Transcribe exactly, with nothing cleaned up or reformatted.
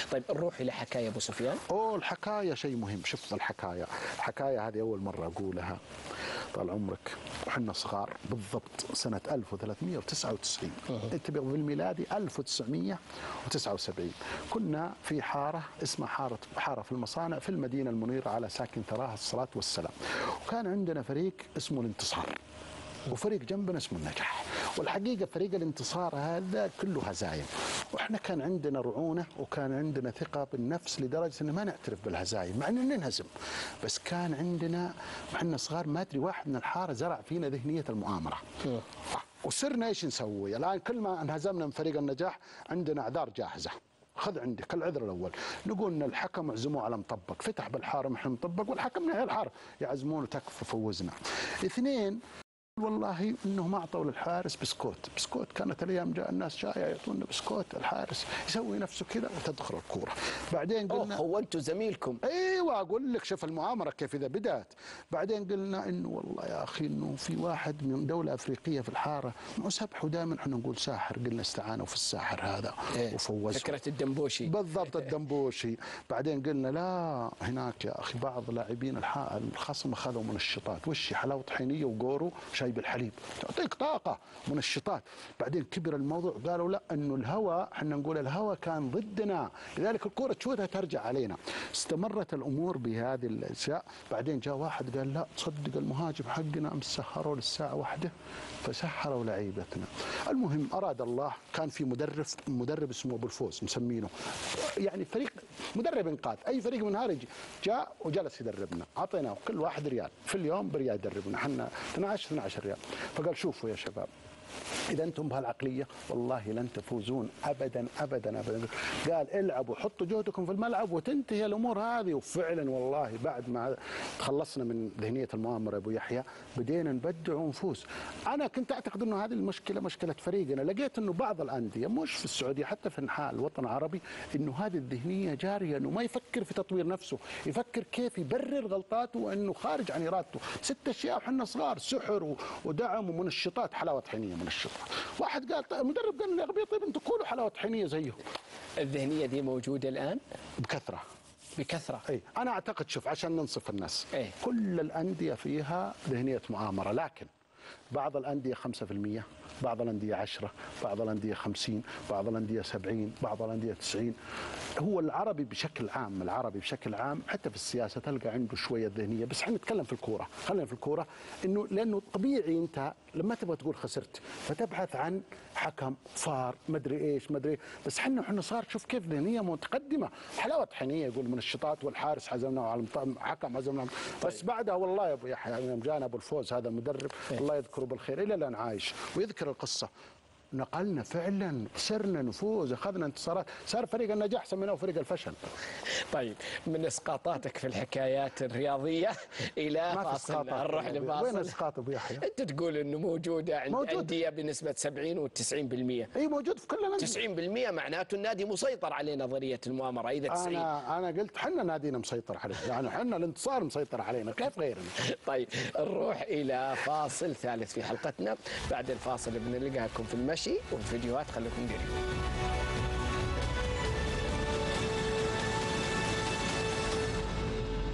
طيب نروح الى حكايه ابو سفيان. اوه الحكايه شيء مهم. شوف الحكايه، الحكايه هذه اول مره اقولها طال عمرك، وحنا صغار بالضبط سنه ألف وثلاثمئة وتسعة وتسعين، انتبه بالميلادي ألف وتسعمئة وتسعة وسبعين، كنا في حاره اسمها حاره حاره في المصانع في المدينه المنيره على ساكن ثراها الصلاه والسلام، وكان عندنا فريق اسمه الانتصار وفريق جنبنا اسمه النجاح. والحقيقه فريق الانتصار هذا كله هزايم، واحنا كان عندنا رعونه وكان عندنا ثقه بالنفس لدرجه ان ما نعترف بالهزايم مع اننا ننهزم، بس كان عندنا احنا صغار ما ادري واحد من الحاره زرع فينا ذهنيه المؤامره. وصرنا ايش نسوي؟ الان كل ما انهزمنا من فريق النجاح عندنا اعذار جاهزه. خذ عندك العذر الاول، نقول ان الحكم عزموه على مطبق، فتح بالحاره محل مطبق والحكم نهي الحاره، يعزمونه تكفى فوزنا. اثنين والله انه ما اعطوا للحارس بسكوت، بسكوت كانت الايام جاء الناس جايه يعطونا بسكوت، الحارس يسوي نفسه كذا وتدخل الكوره. بعدين قلنا اوه خونتوا زميلكم. ايوه اقول لك شوف المؤامره كيف اذا بدات. بعدين قلنا انه والله يا اخي انه في واحد من دوله افريقيه في الحاره مسبحه، دائما احنا نقول ساحر، قلنا استعانوا في الساحر هذا إيه وفوزوا. فكره الدنبوشي بالضبط الدنبوشي. بعدين قلنا لا هناك يا اخي بعض لاعبين الخصم اخذوا منشطات، وش حلاوه طحينيه وقورو شاي بالحليب تعطيك طاقه منشطات. بعدين كبر الموضوع قالوا لا انه الهواء، احنا نقول الهواء كان ضدنا لذلك الكره تشوتها ترجع علينا. استمرت الامور بهذه الاشياء. بعدين جاء واحد قال لا تصدق المهاجم حقنا امس سهروا للساعه واحدة فسحروا لعيبتنا. المهم اراد الله كان في مدرب مدرب اسمه ابو الفوز مسمينه، يعني فريق مدرب انقاذ، اي فريق من هذا جاء وجلس يدربنا، اعطيناه كل واحد ريال في اليوم بريال يدربنا، احنا اثني عشر اثني عشر ريال. فقال شوفوا يا شباب إذا أنتم بهالعقلية والله لن تفوزون أبدا أبدا أبدا. قال العبوا حطوا جهدكم في الملعب وتنتهي الأمور هذه. وفعلا والله بعد ما تخلصنا من ذهنية المؤامرة أبو يحيى بدينا نبدع ونفوز. أنا كنت أعتقد أنه هذه المشكلة مشكلة فريقنا، لقيت أنه بعض الأندية مش في السعودية حتى في انحاء الوطن العربي أنه هذه الذهنية جارية، أنه ما يفكر في تطوير نفسه، يفكر كيف يبرر غلطاته وأنه خارج عن إرادته. ست أشياء وحنا صغار، سحر ودعم ومنشطات، حلاوة طحينية منشطات. واحد قال المدرب قال لي يا طيب انتم كلوا حلاوه طحينيه زيهم. الذهنيه دي موجوده الان بكثره بكثره. اي انا اعتقد شوف عشان ننصف الناس أي. كل الانديه فيها ذهنيه مؤامره، لكن بعض الانديه خمسة بالمئة، بعض الانديه عشرة، بعض الانديه خمسين، بعض الانديه سبعين، بعض الانديه تسعين. هو العربي بشكل عام، العربي بشكل عام حتى في السياسه تلقى عنده شويه ذهنيه، بس احنا نتكلم في الكوره، خلينا في الكوره انه لانه طبيعي انت لما تبغى تقول خسرت فتبحث عن حكم فار مدري ايش مدري، بس احنا احنا صار شوف كيف ذهنيه متقدمه، حلاوه طحينيه يقول منشطات والحارس حزمناه على حكم حزمناه. بس بعدها والله يا ابو يحيى يوم جانا ابو الفوز هذا المدرب الله يذكره بالخير الى الان عايش ويذكر القصه، نقلنا فعلا، صرنا نفوز، اخذنا انتصارات، صار فريق النجاح سميناه فريق الفشل. طيب من اسقاطاتك في الحكايات الرياضيه الى فاصل نروح لفاصل. وين اسقاط ابو يحيى؟ انت تقول انه موجوده عند موجود. انديه بنسبه سبعين و تسعين بالمئة. اي موجود في كل الانديه. تسعين بالمئة معناته النادي مسيطر عليه نظريه المؤامره. اذا تسعين انا انا قلت احنا نادينا مسيطر عليه، يعني احنا الانتصار مسيطر علينا، كيف غيرنا؟ طيب نروح الى فاصل ثالث في حلقتنا، بعد الفاصل بنلقاكم في المشي والفيديوهات، خليكم قريبين.